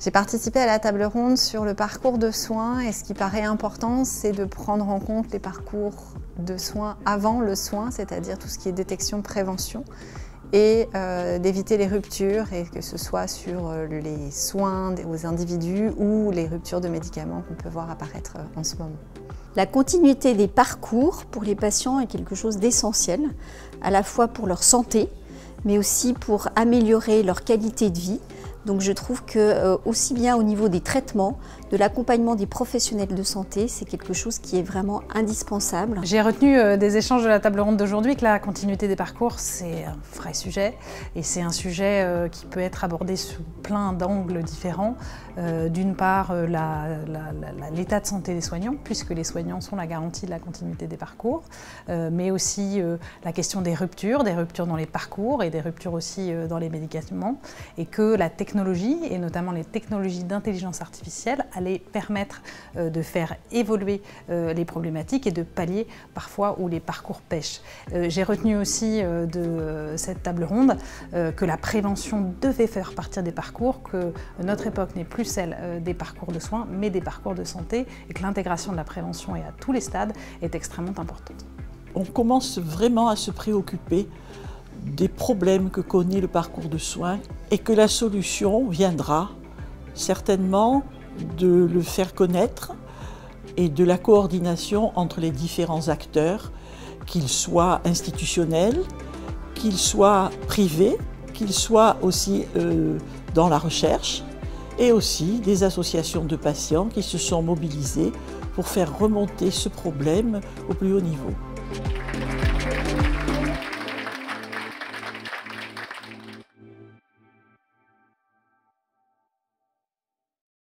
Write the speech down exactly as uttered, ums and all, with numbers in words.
J'ai participé à la table ronde sur le parcours de soins et ce qui paraît important, c'est de prendre en compte les parcours de soins avant le soin, c'est-à-dire tout ce qui est détection, prévention, et euh, d'éviter les ruptures, et que ce soit sur euh, les soins aux individus ou les ruptures de médicaments qu'on peut voir apparaître euh, en ce moment. La continuité des parcours pour les patients est quelque chose d'essentiel, à la fois pour leur santé, mais aussi pour améliorer leur qualité de vie. Donc je trouve que euh, aussi bien au niveau des traitements, de l'accompagnement des professionnels de santé, c'est quelque chose qui est vraiment indispensable. J'ai retenu euh, des échanges de la table ronde d'aujourd'hui que la continuité des parcours, c'est un vrai sujet. Et c'est un sujet euh, qui peut être abordé sous plein d'angles différents. Euh, D'une part, euh, l'état de santé des soignants, puisque les soignants sont la garantie de la continuité des parcours, euh, mais aussi euh, la question des ruptures, des ruptures dans les parcours et des ruptures aussi euh, dans les médicaments, et que la technologie, et notamment les technologies d'intelligence artificielle, allaient permettre euh, de faire évoluer euh, les problématiques et de pallier parfois où les parcours pêchent. Euh, J'ai retenu aussi euh, de euh, cette table ronde euh, que la prévention devait faire partir des parcours, que notre époque n'est plus celle euh, des parcours de soins, mais des parcours de santé, et que l'intégration de la prévention et à tous les stades est extrêmement importante. On commence vraiment à se préoccuper des problèmes que connaît le parcours de soins et que la solution viendra certainement de le faire connaître et de la coordination entre les différents acteurs, qu'ils soient institutionnels, qu'ils soient privés, qu'ils soient aussi euh, dans la recherche, et aussi des associations de patients qui se sont mobilisées pour faire remonter ce problème au plus haut niveau.